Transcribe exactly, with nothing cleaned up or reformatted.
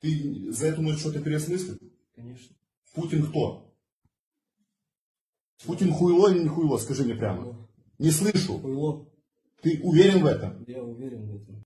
Ты за это можешь что-то переосмыслить? Конечно. Путин кто? Путин хуйло или не хуйло? Скажи мне прямо. Хуйло. Не слышу. Хуйло. Ты уверен в этом? Я уверен в этом.